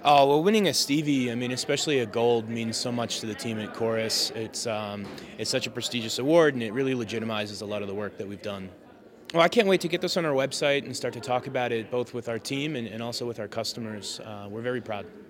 Oh, well, winning a Stevie, I mean, especially a gold, means so much to the team at Chorus. It's such a prestigious award, and it really legitimizes a lot of the work that we've done. Well, I can't wait to get this on our website and start to talk about it both with our team and also with our customers. We're very proud.